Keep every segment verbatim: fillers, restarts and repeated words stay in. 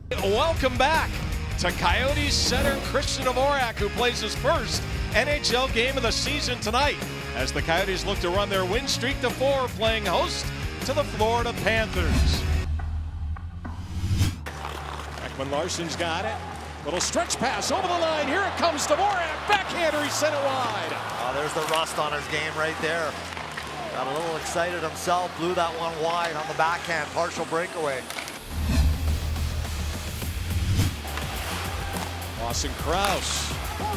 Welcome back to Coyotes center Christian Dvorak, who plays his first N H L game of the season tonight as the Coyotes look to run their win streak to four, playing host to the Florida Panthers. Ekman-Larsson's got it. Little stretch pass over the line. Here it comes. Dvorak, backhander. He sent it wide. Oh, there's the rust on his game right there. Got a little excited himself. Blew that one wide on the backhand. Partial breakaway. Lawson Crouse.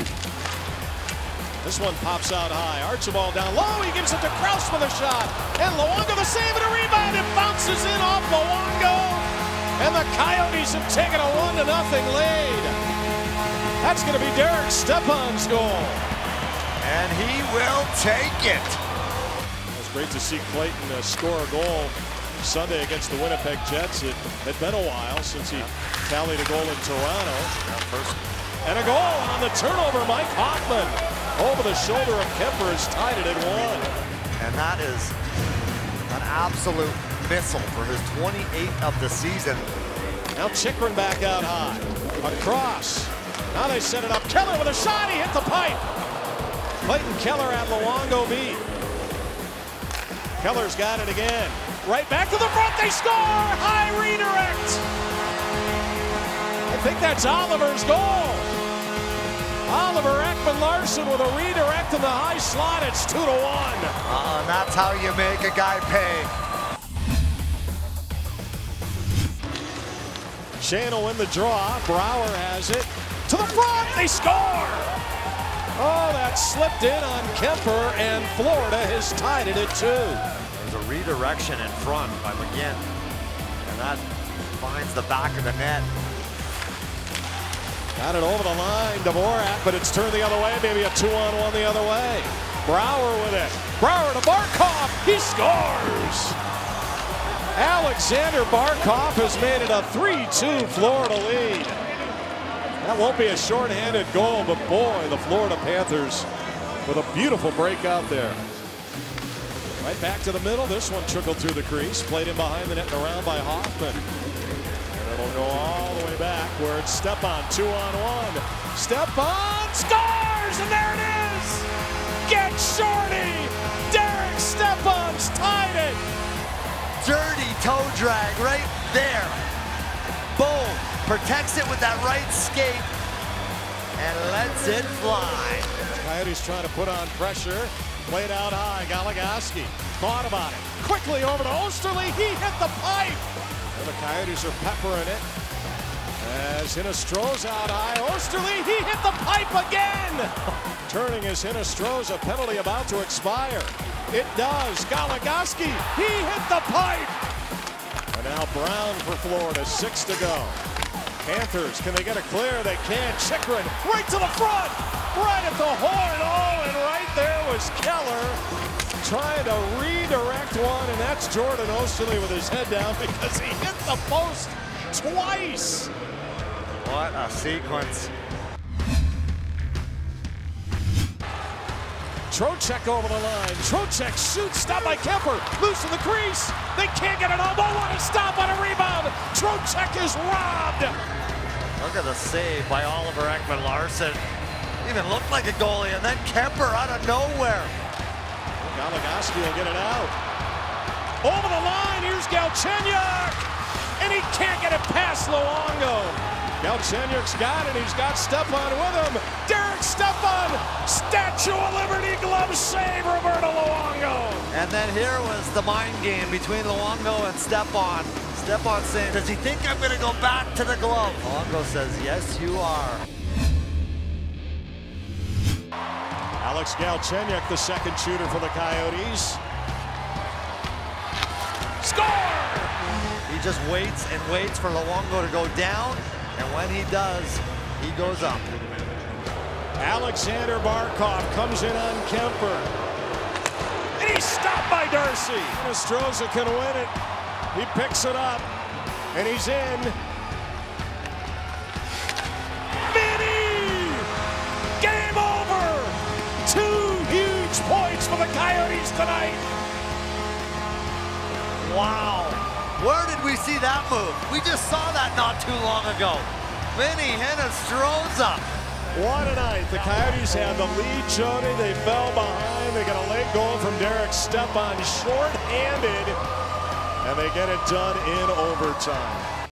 This one pops out high. Archibald down low. He gives it to Crouse for the shot. And Luongo the save and a rebound. It bounces in off Luongo. And the Coyotes have taken a one to nothing lead. That's going to be Derek Stepan's goal. And he will take it. It was great to see Clayton uh, score a goal Sunday against the Winnipeg Jets. It had been a while since he tallied a goal in Toronto. Yeah, first. And a goal on the turnover. Mike Hoffman over the shoulder of Kemper has tied it at one. And that is an absolute missile for his twenty-eighth of the season. Now Chychrun back out high. Across. Now they set it up. Keller with a shot. He hit the pipe. Clayton Keller at Luongo beat. Keller's got it again. Right back to the front. They score. High redirect. I think that's Oliver's goal. Oliver Ekman-Larsson with a redirect in the high slot. It's two to one. Uh, and that's how you make a guy pay. Shane will win the draw. Brouwer has it. To the front. They score. Oh, that slipped in on Kemper, and Florida has tied it at two. There's a redirection in front by McGinn. And that finds the back of the net. Got it over the line, Dvorak, but it's turned the other way. Maybe a two-on-one the other way. Brouwer with it. Brouwer to Barkov. He scores. Alexander Barkov has made it a three two Florida lead. That won't be a shorthanded goal, but boy, the Florida Panthers with a beautiful break out there. Right back to the middle. This one trickled through the crease. Played in behind the net and around by Hoffman. And it'll go all the way back where it's Stepan, two on one. Stepan scores, and there it is! Get shorty! Derek Stepan's tied it! Dirty toe drag right there. Boom. Protects it with that right skate and lets it fly. Coyotes trying to put on pressure. Played out high. Galchenyuk thought about it. Quickly over to Osterley. He hit the pipe. And the Coyotes are peppering it. As Hinostroza out high. Osterley, he hit the pipe again. Turning as Hinostroza, penalty about to expire. It does. Galchenyuk, he hit the pipe. And now Brown for Florida, six to go. Panthers, can they get it clear? They can. Chychrun, right to the front, right at the horn. Oh, and right there was Keller trying to redirect one, and that's Jordan Osterley with his head down because he hit the post twice. What a sequence. Trocheck over the line. Trocheck shoots, stopped by Kemper. Loose in the crease. They can't get it on. What a stop on a rebound. Trocheck is robbed. Look at the save by Oliver Ekman-Larsson. Even looked like a goalie, and then Kemper out of nowhere. Galchenyuk will get it out. Over the line, here's Galchenyuk. And he can't get it past Luongo. Galchenyuk's got it. He's got Stepan with him. Derek Stepan, Statue of Liberty glove save, Roberto Luongo. And then here was the mind game between Luongo and Stepan. Stepan saying, does he think I'm going to go back to the glove? Luongo says, yes, you are. Alex Galchenyuk, the second shooter for the Coyotes. Score! He just waits and waits for Luongo to go down. And when he does, he goes up. Alexander Barkov comes in on Kemper. And he's stopped by Darcy. Hinostroza can win it. He picks it up. And he's in. Vinny! Game over! Two huge points for the Coyotes tonight. Wow. Where did we see that move? We just saw that not too long ago. Vinny Hinostroza. What a night. The Coyotes had the lead, Jody. They fell behind. They got a late goal from Derek Stepan, short-handed, and they get it done in overtime.